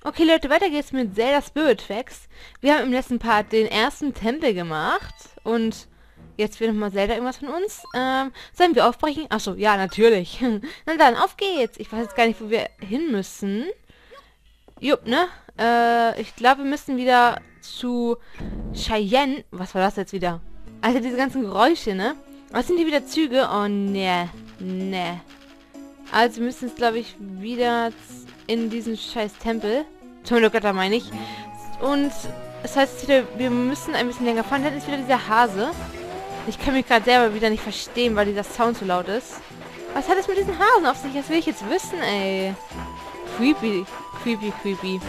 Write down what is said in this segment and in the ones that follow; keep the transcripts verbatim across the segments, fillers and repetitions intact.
Okay, Leute, weiter geht's mit Zelda Spirit Tracks. Wir haben im letzten Part den ersten Tempel gemacht und jetzt will nochmal Zelda irgendwas von uns. Ähm, sollen wir aufbrechen? Achso, ja, natürlich. Na dann, auf geht's. Ich weiß jetzt gar nicht, wo wir hin müssen. Jupp, ne? Äh, ich glaube, wir müssen wieder zu Cheyenne. Was war das jetzt wieder? Also diese ganzen Geräusche, ne? Was sind die wieder Züge? Oh, ne. Ne. Also wir müssen jetzt, glaube ich, wieder in diesen scheiß Tempel. Zum Götter meine ich. Und das heißt wieder, wir müssen ein bisschen länger fahren. Dann ist wieder dieser Hase. Ich kann mich gerade selber wieder nicht verstehen, weil dieser Sound so laut ist. Was hat es mit diesen Hasen auf sich? Das will ich jetzt wissen, ey. Creepy. Creepy, creepy.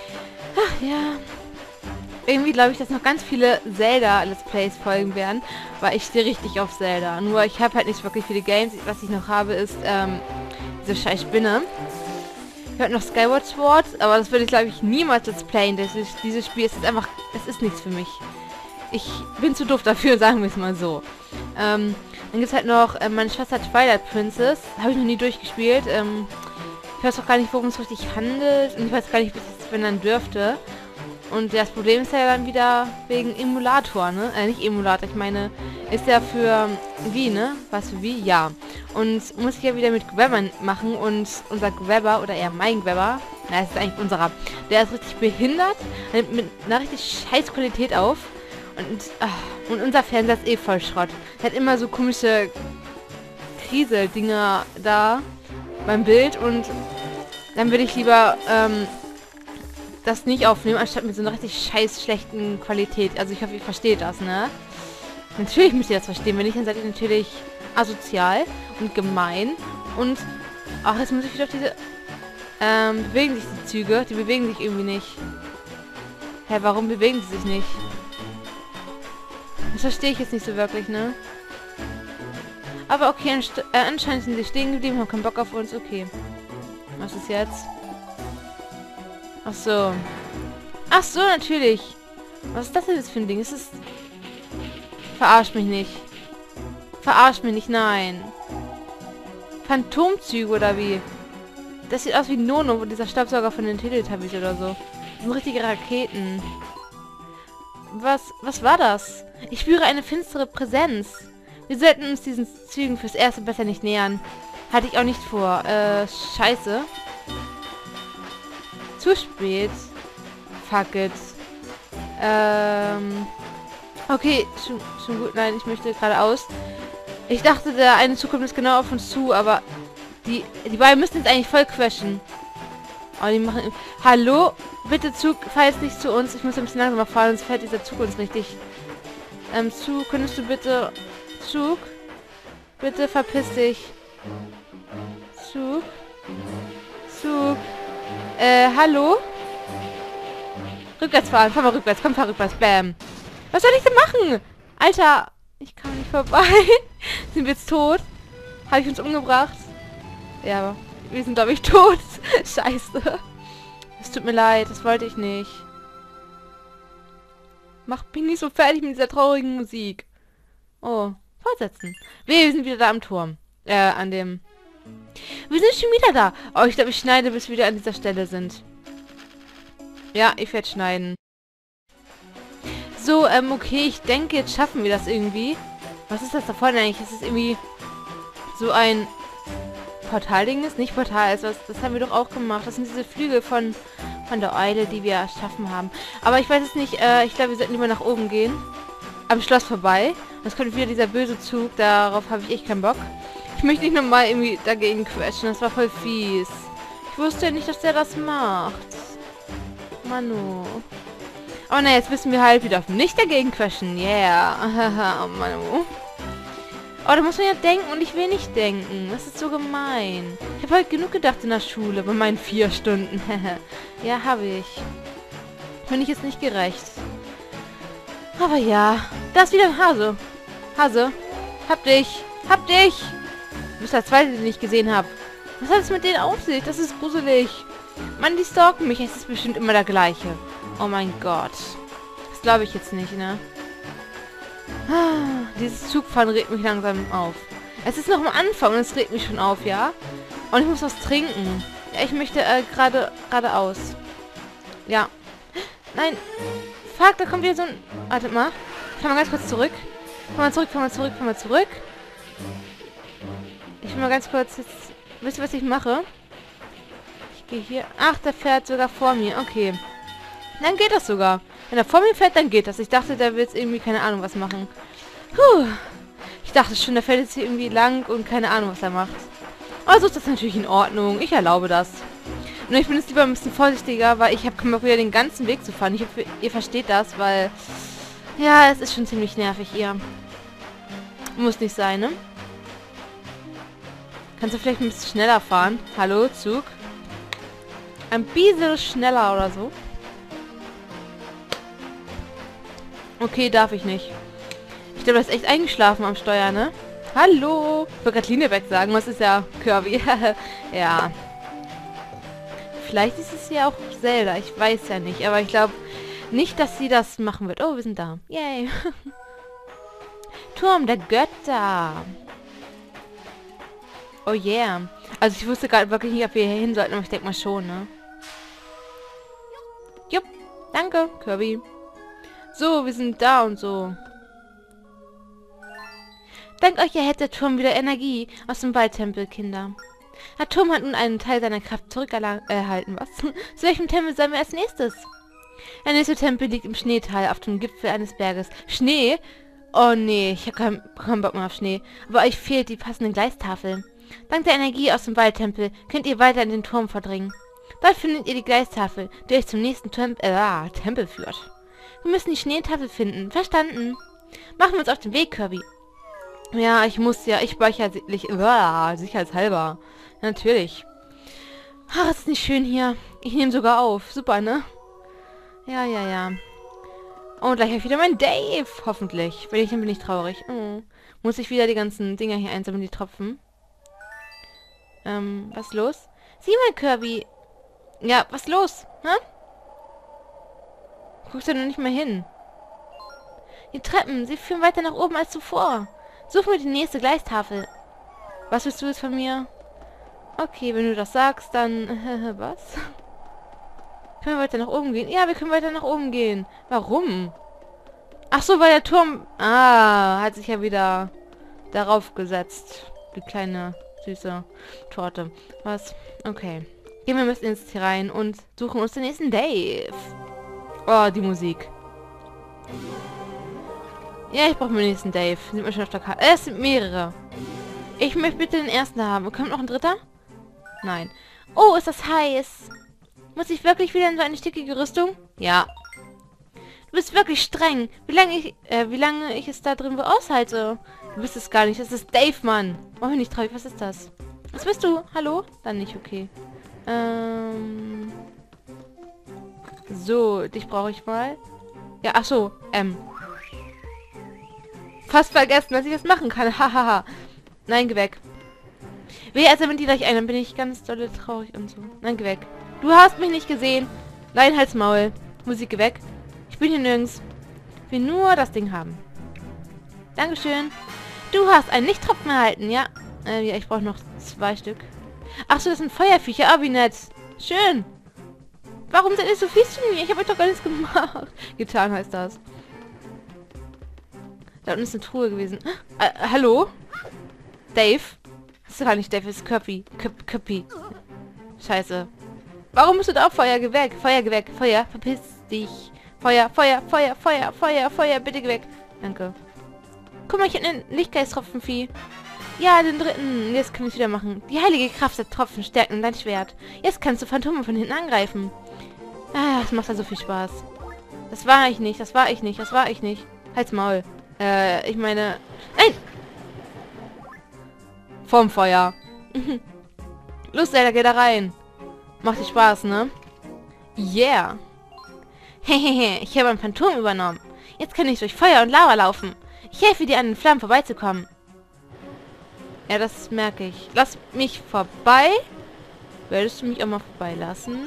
Ach ja. Irgendwie glaube ich, dass noch ganz viele Zelda-Let's Plays folgen werden, weil ich stehe richtig auf Zelda. Nur ich habe halt nicht wirklich viele Games. Was ich noch habe, ist ähm, diese scheiß Spinne. Ich habe noch Skyward Sword, aber das würde ich glaube ich niemals Let's Playen. Das ist, dieses Spiel ist einfach, es ist nichts für mich. Ich bin zu doof dafür, sagen wir es mal so. Ähm, dann gibt es halt noch äh, meine Schwester Twilight Princess. Habe ich noch nie durchgespielt. Ähm, ich weiß auch gar nicht, worum es richtig handelt. Und ich weiß gar nicht, bis es wenn dann dürfte. Und das Problem ist ja dann wieder wegen Emulator, ne? Äh, nicht Emulator, ich meine, ist ja für Wii, ne? Was für Wii? Ja. Und muss ich ja wieder mit Grabber machen und unser Grabber, oder eher mein Grabber, na, es ist eigentlich unserer, der ist richtig behindert, nimmt mit einer richtig scheiß Qualität auf. Und, ach, und unser Fernseher ist eh voll Schrott. Der hat immer so komische Kriseldinger da beim Bild und dann würde ich lieber, ähm, das nicht aufnehmen, anstatt mit so einer richtig scheiß schlechten Qualität. Also ich hoffe, ihr versteht das, ne? Natürlich müsst ihr das verstehen. Wenn nicht, dann seid ihr natürlich asozial und gemein. Und, ach, jetzt muss ich wieder auf diese, ähm, bewegen sich die Züge? Die bewegen sich irgendwie nicht. Hä, warum bewegen sie sich nicht? Das verstehe ich jetzt nicht so wirklich, ne? Aber okay, äh, anscheinend sind sie stehen geblieben, haben keinen Bock auf uns. Okay. Was ist jetzt? Ach so. Ach so, natürlich. Was ist das denn jetzt für ein Ding? Ist es... Verarscht mich nicht. Verarscht mich nicht, nein. Phantomzüge oder wie? Das sieht aus wie Nono, dieser Staubsauger von den Teletubbies oder so. Das sind richtige Raketen. Was, was war das? Ich spüre eine finstere Präsenz. Wir sollten uns diesen Zügen fürs Erste besser nicht nähern. Hatte ich auch nicht vor. Äh, scheiße. Zu spät. Fuck it. Ähm. Okay, schon, schon gut. Nein, ich möchte geradeaus. Ich dachte, der eine Zug kommt jetzt genau auf uns zu, aber die, die beiden müssen jetzt eigentlich voll crashen. Aber die machen... Hallo? Bitte Zug, fahr jetzt nicht zu uns. Ich muss ein bisschen langsamer fahren, sonst fährt dieser Zug uns richtig. Ähm, Zug, könntest du bitte... Zug? Bitte verpiss dich. Zug? Zug? Äh, hallo? Rückwärts fahren. Fahr mal rückwärts. Komm, fahr rückwärts. Bam. Was soll ich denn machen? Alter, ich kann nicht vorbei. Sind wir jetzt tot? Habe ich uns umgebracht? Ja, aber wir sind, glaube ich, tot. Scheiße. Es tut mir leid. Das wollte ich nicht. Mach mich nicht so fertig mit dieser traurigen Musik. Oh, fortsetzen. Wir sind wieder da am Turm. Äh, an dem... Wir sind schon wieder da. Oh, ich glaube, ich schneide, bis wir wieder an dieser Stelle sind. Ja, ich werde schneiden. So, ähm, okay, ich denke, jetzt schaffen wir das irgendwie. Was ist das da vorne eigentlich? Ist das irgendwie so ein Portalding ist? Nicht Portal, ist was, das haben wir doch auch gemacht. Das sind diese Flügel von, von der Eule, die wir erschaffen haben. Aber ich weiß es nicht, äh, ich glaube, wir sollten lieber nach oben gehen. Am Schloss vorbei. Das kommt wieder dieser böse Zug, darauf habe ich echt keinen Bock. Ich möchte nicht nochmal irgendwie dagegen crashen, das war voll fies. Ich wusste ja nicht, dass der das macht. Manu. Aber na, jetzt wissen wir halt, wir dürfen nicht dagegen crashen. Yeah. Oh, Manu. Oh, da muss man ja denken und ich will nicht denken. Das ist so gemein. Ich habe halt genug gedacht in der Schule, bei meinen vier Stunden. Ja, habe ich. Finde ich jetzt nicht gerecht. Aber ja. Da ist wieder ein Hase. Hase. Hab dich. Hab dich. Du bist der Zweite, den ich gesehen habe. Was hat es mit denen auf sich? Das ist gruselig. Mann, die stalken mich. Es ist bestimmt immer der gleiche. Oh mein Gott. Das glaube ich jetzt nicht, ne? Ah, dieses Zugfahren regt mich langsam auf. Es ist noch am Anfang und es regt mich schon auf, ja? Und ich muss was trinken. Ja, ich möchte äh, gerade geradeaus. Ja. Nein. Fuck, da kommt wieder so ein... Wartet mal. Fahr mal ganz kurz zurück. Fahr mal zurück, fahr mal zurück, fahr mal zurück. Ich will mal ganz kurz jetzt... Wisst ihr, was ich mache? Ich gehe hier... Ach, der fährt sogar vor mir. Okay. Dann geht das sogar. Wenn er vor mir fährt, dann geht das. Ich dachte, der will jetzt irgendwie keine Ahnung was machen. Puh. Ich dachte schon, der fährt jetzt hier irgendwie lang und keine Ahnung, was er macht. Also ist das natürlich in Ordnung. Ich erlaube das. Nur ich bin jetzt lieber ein bisschen vorsichtiger, weil ich habe keinen Bock, wieder den ganzen Weg zu fahren. Ich hoffe, ihr versteht das, weil... Ja, es ist schon ziemlich nervig, ihr. Muss nicht sein, ne? Kannst du vielleicht ein bisschen schneller fahren? Hallo, Zug? Ein bisschen schneller oder so? Okay, darf ich nicht. Ich glaube, das ist echt eingeschlafen am Steuer, ne? Hallo! Ich wollte gerade Linebeck sagen, was ist ja Kirby? Ja. Vielleicht ist es ja auch Zelda, ich weiß ja nicht. Aber ich glaube nicht, dass sie das machen wird. Oh, wir sind da. Yay. Turm der Götter. Oh yeah. Also ich wusste gerade wirklich nicht, ob wir hier hin sollten, aber ich denke mal schon, ne? Jupp. Danke, Kirby. So, wir sind da und so. Dank euch erhält der Turm wieder Energie aus dem Waldtempel, Kinder. Der Turm hat nun einen Teil seiner Kraft zurückerhalten. Was? Zu welchem Tempel sollen wir als nächstes? Der nächste Tempel liegt im Schneetal auf dem Gipfel eines Berges. Schnee? Oh nee, ich habe keinen kein Bock mehr auf Schnee. Aber euch fehlt die passende Gleistafel. Dank der Energie aus dem Waldtempel könnt ihr weiter in den Turm vordringen. Dort findet ihr die Gleistafel, die euch zum nächsten Tem äh, ah, Tempel führt. Wir müssen die Schneetafel finden. Verstanden? Machen wir uns auf den Weg, Kirby. Ja, ich muss ja. Ich speichere sicherlich. Uh, sicherheitshalber. Natürlich. Ach, ist nicht schön hier. Ich nehme sogar auf. Super, ne? Ja, ja, ja. Und gleich habe ich wieder mein Dave. Hoffentlich. Wenn nicht, dann bin ich traurig. Oh. Muss ich wieder die ganzen Dinger hier einsammeln, die Tropfen. Ähm, was ist los? Sieh mal, Kirby. Ja, was ist los? Hä? Guckst du noch nicht mal hin? Die Treppen, sie führen weiter nach oben als zuvor. Such mir die nächste Gleistafel. Was willst du jetzt von mir? Okay, wenn du das sagst, dann... was? Können wir weiter nach oben gehen? Ja, wir können weiter nach oben gehen. Warum? Ach so, weil der Turm... Ah, hat sich ja wieder darauf gesetzt. Die kleine, süße Torte. Was? Okay. Gehen wir müssen ins Ziel rein und suchen uns den nächsten Dave. Oh, die Musik. Ja, ich brauche mir den nächsten Dave. Sieht man schon auf der Karte. Äh, es sind mehrere. Ich möchte bitte den ersten haben. Kommt noch ein dritter? Nein. Oh, ist das heiß. Muss ich wirklich wieder in so eine stickige Rüstung? Ja. Du bist wirklich streng. Wie lange ich, äh, wie lange ich es da drin wohl aushalte? Du bist es gar nicht. Das ist Dave, Mann. Mach mich nicht traurig. Was ist das? Was bist du? Hallo? Dann nicht, okay. Ähm... So, dich brauche ich mal. Ja, ach so. Ähm... Fast vergessen, dass ich das machen kann. Hahaha. Nein, geh weg. Wehe, also wenn die gleich ein, dann bin ich ganz dolle traurig und so. Nein, geh weg. Du hast mich nicht gesehen. Nein, halt's Maul. Musik, geh weg. Ich bin hier nirgends. Ich will nur das Ding haben. Dankeschön. Du hast einen Lichttropfen erhalten, ja. Äh, ja, ich brauche noch zwei Stück. Ach so, das sind Feuerviecher. Ah, wie nett. Schön. Warum seid ihr so fies zu mir? Ich habe euch doch gar nichts gemacht. Getan heißt das. Da unten ist eine Truhe gewesen. Äh, hallo? Dave? Das ist gar nicht Dave, das ist Köppi. Köp Köppi. Scheiße. Warum bist du da auf Feuer? Geh weg. Feuer, geh weg. Feuer, verpiss dich. Feuer, Feuer, Feuer, Feuer, Feuer, Feuer. Bitte geh weg. Danke. Guck mal, ich hab einen Lichtgeist-Tropfen-Vieh. Ja, den dritten. Jetzt können wir es wieder machen. Die heilige Kraft der Tropfen stärken dein Schwert. Jetzt kannst du Phantome von hinten angreifen. Ah, das macht ja so viel Spaß. Das war ich nicht, das war ich nicht, das war ich nicht. Halt's Maul. Äh, ich meine... Nein! Vorm Feuer. Los, Zelda, geh da rein. Macht dir Spaß, ne? Yeah. Hehehe, ich habe ein Phantom übernommen. Jetzt kann ich durch Feuer und Lava laufen. Ich helfe dir, an den Flammen vorbeizukommen. Ja, das merke ich. Lass mich vorbei. Würdest du mich auch mal vorbeilassen?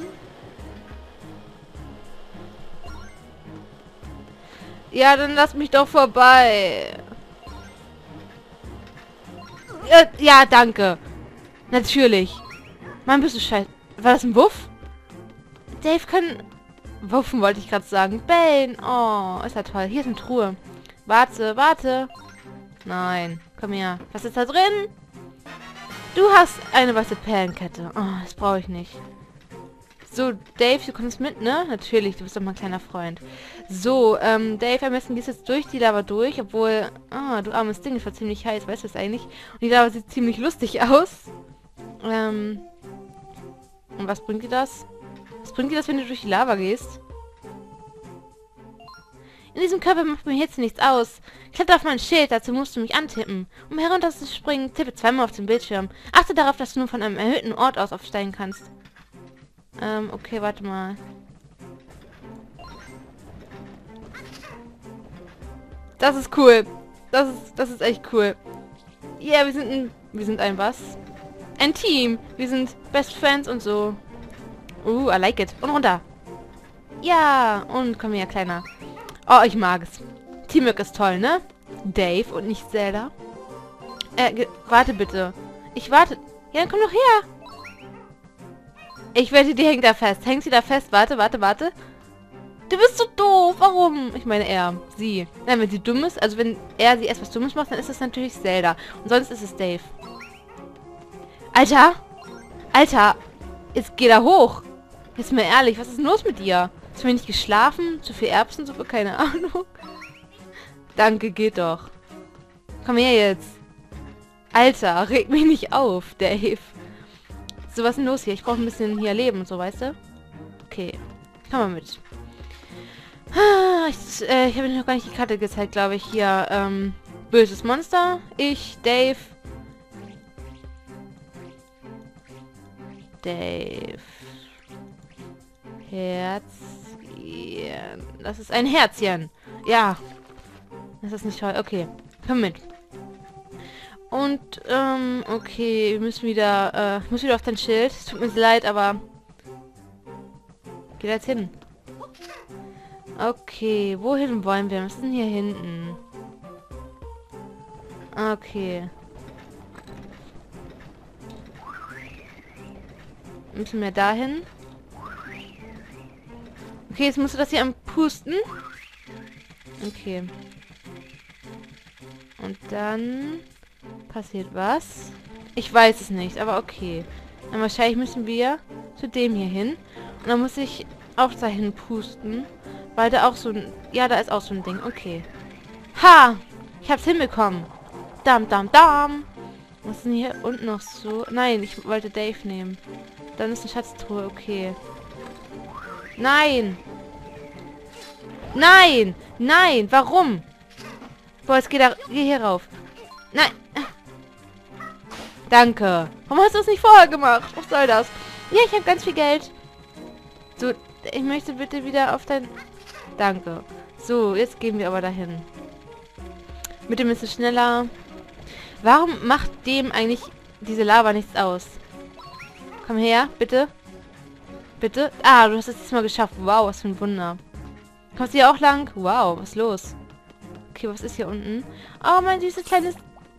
Ja, dann lass mich doch vorbei. Ja, ja, danke. Natürlich. Mann, bist du scheiße. War das ein Wuff? Dave kann... Wuffen wollte ich gerade sagen. Bane. Oh, ist ja toll. Hier ist eine Truhe. Warte, warte. Nein. Komm her. Was ist da drin? Du hast eine weiße Perlenkette. Oh, das brauche ich nicht. So, Dave, du kommst mit, ne? Natürlich, du bist doch mein kleiner Freund. So, ähm, Dave, am besten gehst jetzt durch die Lava durch, obwohl... Ah, du armes Ding, es war ziemlich heiß, weißt du das eigentlich? Und die Lava sieht ziemlich lustig aus. Ähm... Und was bringt dir das? Was bringt dir das, wenn du durch die Lava gehst? In diesem Körper macht mir jetzt nichts aus. Kletter auf mein Schild, dazu musst du mich antippen. Um herunter zu springen, tippe zweimal auf den Bildschirm. Achte darauf, dass du nur von einem erhöhten Ort aus aufsteigen kannst. Ähm, okay, warte mal. Das ist cool. Das ist, das ist echt cool. Ja, yeah, wir sind ein... Wir sind ein was? Ein Team. Wir sind Best Friends und so. Uh, I like it. Und runter. Ja, und komm her, Kleiner. Oh, ich mag es. Teamwork ist toll, ne? Dave und nicht Zelda. Äh, warte bitte. Ich warte. Ja, dann komm doch her. Ich wette, die hängt da fest. Hängt sie da fest? Warte, warte, warte. Du bist so doof. Warum? Ich meine er. Sie. Nein, wenn sie dumm ist, also wenn er sie erst was Dummes macht, dann ist es natürlich Zelda. Und sonst ist es Dave. Alter. Alter. Jetzt geh da hoch. Jetzt mal ehrlich, was ist denn los mit dir? Hast du mir nicht geschlafen? Zu viel Erbsensuppe? Keine Ahnung. Danke, geht doch. Komm her jetzt. Alter, reg mich nicht auf, Dave. So, was ist denn los hier? Ich brauche ein bisschen hier Leben und so, weißt du? Okay. Komm mal mit. Ah, ich äh, ich habe noch gar nicht die Karte gezeigt, glaube ich. Hier, ähm, böses Monster. Ich, Dave. Dave. Herzchen. Das ist ein Herzchen. Ja. Das ist nicht toll. Okay. Komm mit. Und, ähm, okay, wir müssen wieder, äh, ich muss wieder auf dein Schild. Es tut mir leid, aber... Geh da jetzt hin. Okay, wohin wollen wir? Was ist denn hier hinten? Okay. Müssen wir dahin? Okay, jetzt musst du das hier am Pusten. Okay. Und dann... passiert was? Ich weiß es nicht, aber okay. Dann wahrscheinlich müssen wir zu dem hier hin. Und dann muss ich auch dahin pusten. Weil da auch so ein... Ja, da ist auch so ein Ding. Okay. Ha! Ich hab's hinbekommen. Dam, dam, dam. Was ist denn hier unten noch so? Nein, ich wollte Dave nehmen. Dann ist eine Schatztruhe. Okay. Nein! Nein! Nein! Warum? Boah, jetzt geh da... Geh hier rauf. Nein! Danke. Warum hast du es nicht vorher gemacht? Was soll das? Ja, ich habe ganz viel Geld. So, ich möchte bitte wieder auf dein... Danke. So, jetzt gehen wir aber dahin. Mit dem ist es schneller. Warum macht dem eigentlich diese Lava nichts aus? Komm her, bitte. Bitte. Ah, du hast es diesmal geschafft. Wow, was für ein Wunder. Kommst du hier auch lang? Wow, was ist los? Okay, was ist hier unten? Oh, mein süßes kleines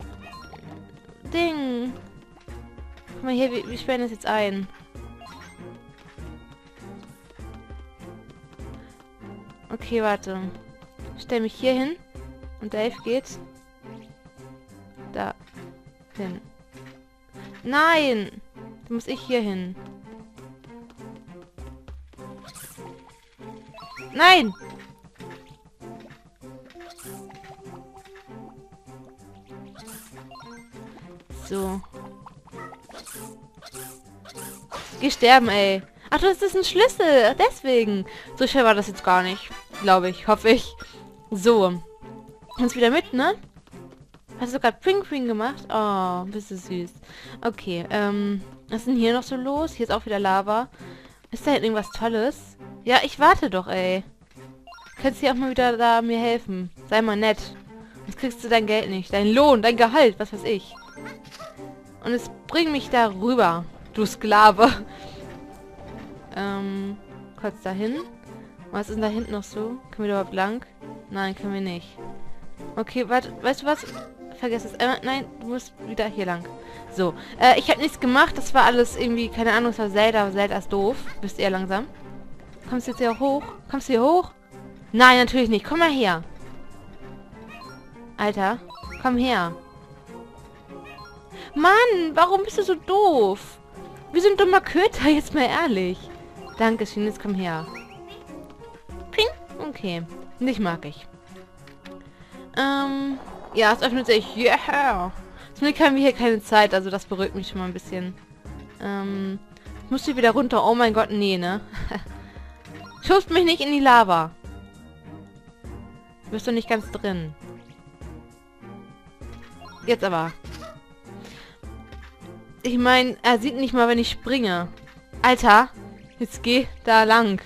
Ding. Guck mal hier, wir, wir sperren das jetzt ein. Okay, warte. Ich stell mich hier hin. Und Dave geht da hin. Nein! Da muss ich hier hin. Nein! So. Geh sterben, ey. Ach, das ist ein Schlüssel. Deswegen. So schwer war das jetzt gar nicht. Glaube ich. Hoffe ich. So. Kommst wieder mit, ne? Hast du gerade Pring Pring gemacht? Oh, bist du süß. Okay, ähm. Was ist denn hier noch so los? Hier ist auch wieder Lava. Ist da hinten irgendwas Tolles? Ja, ich warte doch, ey. Könntest du auch mal wieder da mir helfen? Sei mal nett. Sonst kriegst du dein Geld nicht. Dein Lohn, dein Gehalt, was weiß ich. Und es bringt mich da rüber, du Sklave. ähm, kurz dahin. Was ist denn da hinten noch so? Können wir da überhaupt lang? Nein, können wir nicht. Okay, warte, weißt du was? Vergiss es. Äh, nein, du musst wieder hier lang. So, äh, ich habe nichts gemacht. Das war alles irgendwie, keine Ahnung, es war Zelda. Zelda ist doof. Bist eher langsam. Kommst du jetzt hier hoch? Kommst du hier hoch? Nein, natürlich nicht. Komm mal her. Alter, komm her. Mann, warum bist du so doof? Wie so ein dummer Köter, jetzt mal ehrlich. Dankeschön, jetzt komm her. Ping. Okay. Nicht mag ich. Ähm, ja, es öffnet sich. Yeah. Zum Glück haben wir hier keine Zeit, also das beruhigt mich schon mal ein bisschen. Ähm, musst du wieder runter? Oh mein Gott, nee, ne? Schubst mich nicht in die Lava. Du bist doch nicht ganz drin. Jetzt aber. Ich meine, er sieht nicht mal, wenn ich springe. Alter, jetzt geh da lang.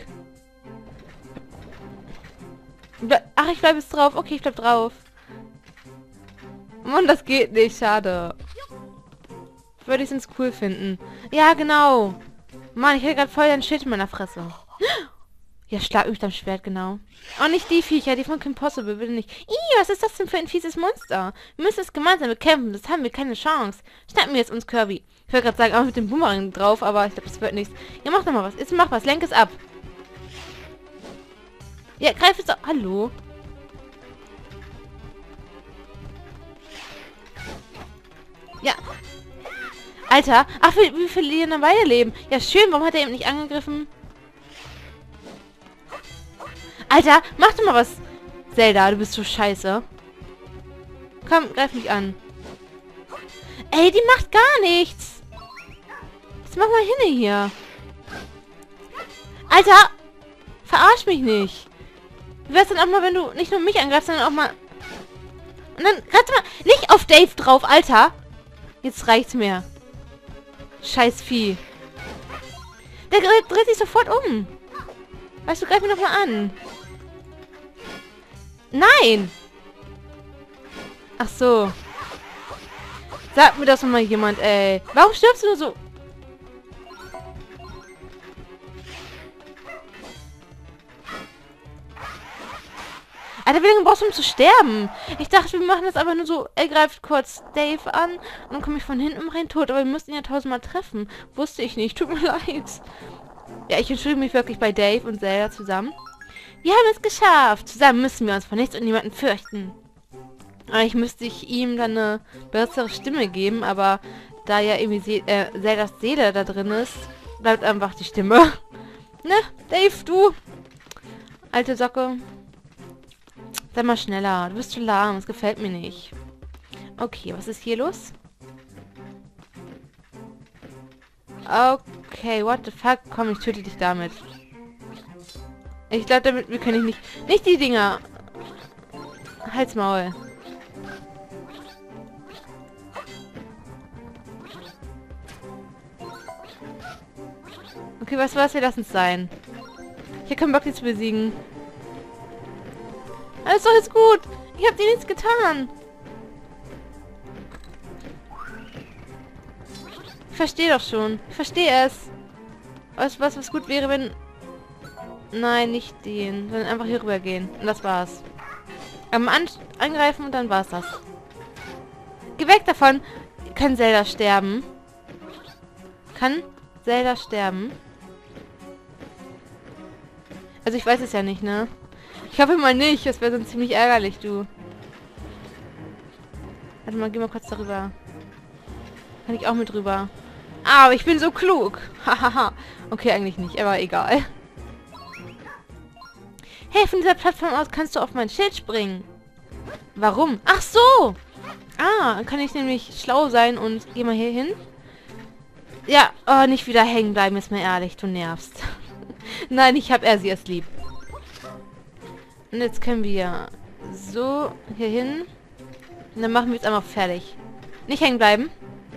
Ach, ich bleibe jetzt drauf. Okay, ich bleib drauf. Mann, das geht nicht. Schade. Würde ich sonst cool finden. Ja, genau. Mann, ich hätte gerade voll ein Schild in meiner Fresse. Ja, schlag mich am Schwert, genau. Oh, nicht die Viecher, die von Kim Possible, bitte nicht. Ih, was ist das denn für ein fieses Monster? Wir müssen es gemeinsam bekämpfen, das haben wir keine Chance. Schnappen wir jetzt uns Kirby. Ich wollte gerade sagen, auch mit dem Boomerang drauf, aber ich glaube, das wird nichts. Ja, mach doch mal was. Jetzt mach was, lenk es ab. Ja, greif es auf. Hallo? Ja. Alter, ach, wir, wir verlieren dann beide Leben. Ja, schön, warum hat er eben nicht angegriffen? Alter, mach doch mal was. Zelda, du bist so scheiße. Komm, greif mich an. Ey, die macht gar nichts. Jetzt mach mal hin hier. Alter, verarsch mich nicht. Wie wär's dann auch mal, wenn du nicht nur mich angreifst, sondern auch mal... Und dann greifst du mal nicht auf Dave drauf, Alter. Jetzt reicht's mir. Scheiß Vieh. Der dreht sich sofort um. Weißt du, greif mich doch mal an. Nein! Ach so. Sag mir das noch mal jemand, ey. Warum stirbst du nur so? Alter, wie lange brauchst du, um zu sterben? Ich dachte, wir machen das aber nur so, er greift kurz Dave an und dann komme ich von hinten rein tot. Aber wir mussten ihn ja tausendmal treffen. Wusste ich nicht. Tut mir leid. Ja, ich entschuldige mich wirklich bei Dave und Zelda zusammen. Wir haben es geschafft. Zusammen müssen wir uns vor nichts und niemanden fürchten. Eigentlich müsste ich ihm dann eine bessere Stimme geben, aber da ja irgendwie Se äh, Zeldas Seele da drin ist, bleibt einfach die Stimme. Ne, Dave, du. Alte Socke. Sei mal schneller. Du bist zu lahm. Das gefällt mir nicht. Okay, was ist hier los? Okay, what the fuck? Komm, ich töte dich damit. Ich glaube, damit wir können nicht... Nicht die Dinger. Halt's Maul. Okay, was war's? Wir lassen es sein. Ich habe keinen Bock, die zu besiegen. Alles doch jetzt gut. Ich habe dir nichts getan. Ich verstehe doch schon. Ich verstehe es. Was, was, was gut wäre, wenn... Nein, nicht den. Sondern einfach hier rüber gehen. Und das war's. Am An angreifen und dann war's das. Geh weg davon. Kann Zelda sterben? Kann Zelda sterben? Also ich weiß es ja nicht, ne? Ich hoffe mal nicht. Das wäre sonst ziemlich ärgerlich, du. Warte mal, geh mal kurz darüber. Kann ich auch mit rüber? Ah, aber ich bin so klug. Hahaha. Okay, eigentlich nicht, aber egal. Hey, von dieser Plattform aus kannst du auf mein Schild springen. Warum? Ach so! Ah, dann kann ich nämlich schlau sein und geh mal hier hin. Ja, oh, nicht wieder hängen bleiben, ist mir ehrlich, du nervst. Nein, ich hab er sie erst lieb. Und jetzt können wir so hier hin. Und dann machen wir jetzt einmal fertig. Nicht hängen bleiben.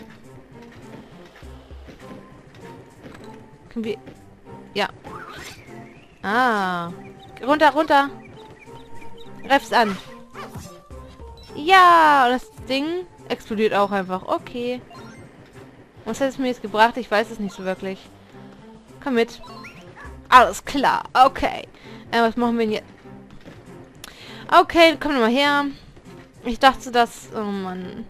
Können wir... Ja. Ah. Runter, runter. Greif's an. Ja, und das Ding explodiert auch einfach. Okay. Was hat es mir jetzt gebracht? Ich weiß es nicht so wirklich. Komm mit. Alles klar. Okay. Äh, was machen wir denn jetzt? Okay, komm mal her. Ich dachte, dass... Oh Mann.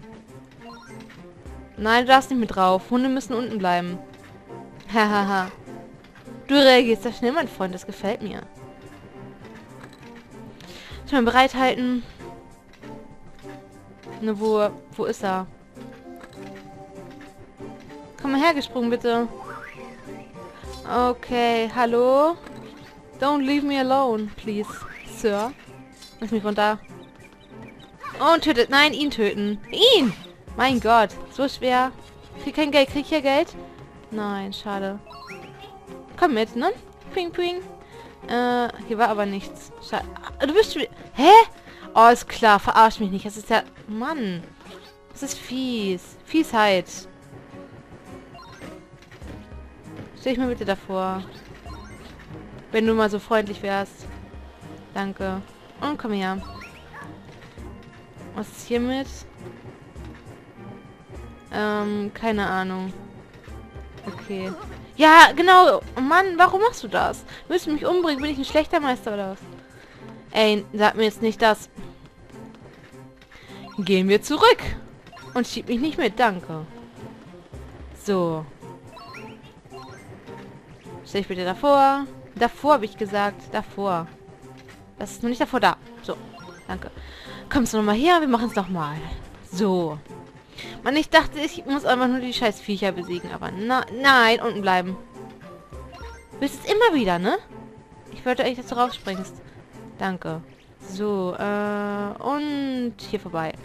Nein, du darfst nicht mit drauf. Hunde müssen unten bleiben. Hahaha. Du reagierst sehr schnell, mein Freund. Das gefällt mir. Ich mal bereithalten. Ne, wo, wo ist er? Komm mal hergesprungen, bitte. Okay, hallo? Don't leave me alone, please, Sir. Lass mich runter. Oh, und tötet. Nein, ihn töten. Ihn! Mein Gott, so schwer. Krieg kein Geld. Krieg ich hier Geld? Nein, schade. Komm mit, ne? Ping, ping. Äh, hier war aber nichts. Schade. Du bist schon... Hä? Oh, ist klar. Verarsch mich nicht. Das ist ja... Mann. Das ist fies. Fiesheit. Stell dich mal bitte davor. Wenn du mal so freundlich wärst. Danke. Und komm her. Was ist hiermit? Ähm, keine Ahnung. Okay. Ja, genau. Oh Mann, warum machst du das? Willst du mich umbringen? Bin ich ein schlechter Meister oder was? Ey, sag mir jetzt nicht das. Gehen wir zurück. Und schieb mich nicht mit, danke. So. Stell dich bitte davor. Davor, habe ich gesagt. Davor. Das ist noch nicht davor da. So, danke. Kommst du nochmal her? Wir machen es nochmal. So. Mann, ich dachte, ich muss einfach nur die scheiß Viecher besiegen. Aber na, nein, unten bleiben. Du willst es immer wieder, ne? Ich wollte eigentlich, dass du rausspringst. Danke. So, äh, und hier vorbei.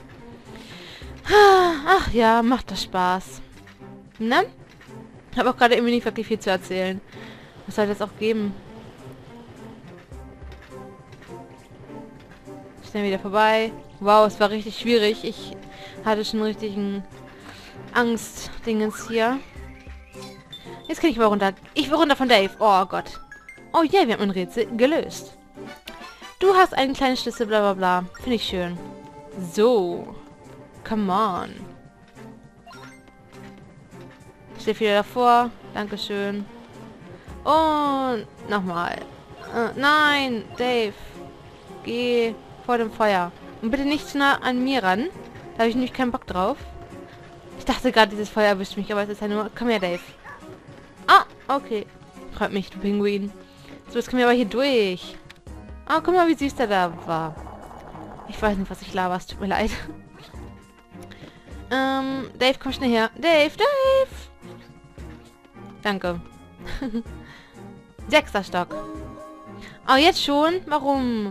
Ach ja, macht das Spaß. Ne? Ich habe auch gerade irgendwie nicht wirklich viel zu erzählen. Was soll das auch geben? Schnell wieder vorbei. Wow, es war richtig schwierig. Ich hatte schon richtigen Angst-Dingens hier. Jetzt kann ich mal runter. Ich will runter von Dave. Oh Gott. Oh ja, yeah, wir haben ein Rätsel gelöst. Du hast einen kleinen Schlüssel, bla bla bla. Finde ich schön. So. Come on. Ich stehe wieder davor. Dankeschön. Und nochmal. Äh, nein, Dave. Geh vor dem Feuer. Und bitte nicht zu nah an mir ran. Da habe ich nämlich keinen Bock drauf. Ich dachte gerade, dieses Feuer erwischt mich, aber es ist ja nur... Komm her, Dave. Ah, okay. Freut mich, du Pinguin. So, jetzt können wir aber hier durch. Ah, guck mal, wie süß der da war. Ich weiß nicht, was ich laber. Es tut mir leid. ähm, Dave, komm schnell her. Dave, Dave! Danke. Sechster Stock. Oh, jetzt schon? Warum?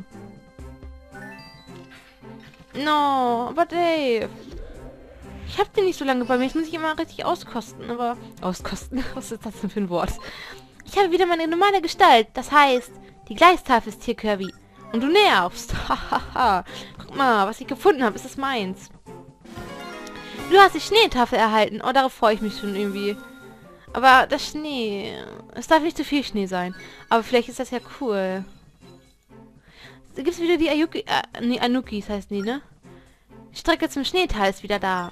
No, aber Dave. Ich hab den nicht so lange bei mir. Ich muss ich immer richtig auskosten, aber... Auskosten? Was ist das denn für ein Wort? Ich habe wieder meine normale Gestalt. Das heißt, die Gleistafel ist hier, Kirby. Und du nervst. Hahaha. Guck mal, was ich gefunden habe. Ist es meins. Du hast die Schneetafel erhalten. Oh, darauf freue ich mich schon irgendwie. Aber das Schnee... Es darf nicht zu viel Schnee sein. Aber vielleicht ist das ja cool. Da gibt es wieder die Ayuki... Äh, nee, Anukis heißen die, ne? Die Strecke zum Schneetal ist wieder da.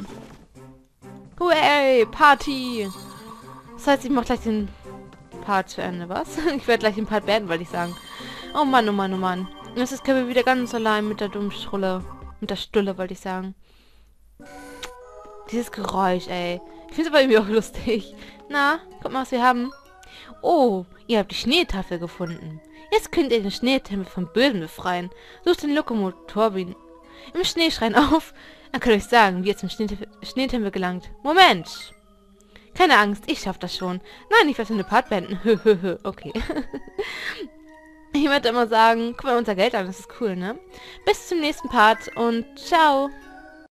Hey, Party! Das heißt, ich mache gleich den Part zu Ende, was? Ich werde gleich den Part beenden, wollte ich sagen. Oh Mann, oh Mann, oh Mann. Jetzt ist Kirby wieder ganz allein mit der dummen Strulle. Mit der Stulle, wollte ich sagen. Dieses Geräusch, ey. Ich finde es aber irgendwie auch lustig. Na, guck mal, was wir haben. Oh, ihr habt die Schneetafel gefunden. Jetzt könnt ihr den Schneetempel vom Bösen befreien. Sucht den Lokomotorbin im Schneeschrein auf. Dann könnt ihr euch sagen, wie ihr zum Schneetempel, Schneetempel gelangt. Moment. Keine Angst, ich schaff das schon. Nein, ich werde eine Part beenden. Okay. Ich würde immer sagen, guck mal unser Geld an, das ist cool, ne? Bis zum nächsten Part und ciao.